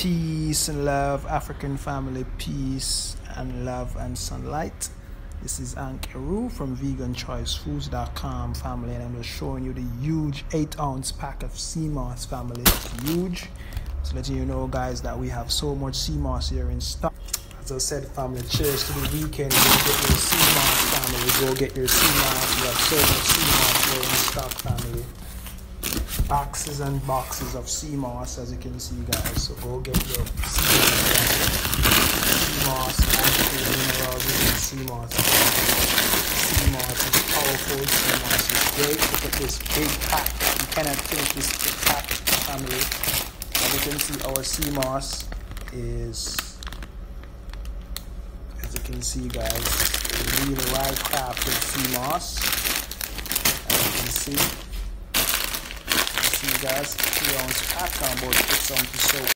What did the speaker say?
Peace and love, African family, peace and love and sunlight. This is Ankeru from veganchoicefoods.com family, and I'm just showing you the huge 8-ounce pack of sea moss family. It's huge. Just letting you know, guys, that we have so much sea moss here in stock. As I said, family, cheers to the weekend. Go get your sea moss family. Go get your sea moss. We have so much sea moss here in stock family. Boxes and boxes of sea moss, as you can see, guys. So go get your sea moss, minerals in sea moss. Sea moss is powerful. Sea moss is great. Look at this big pack. You cannot finish this big pack, family. As you can see, our sea moss is, as you can see, guys, a real Waildcrafted sea moss. As you can see. You guys, 3-ounce pack, I'm about to put some to soak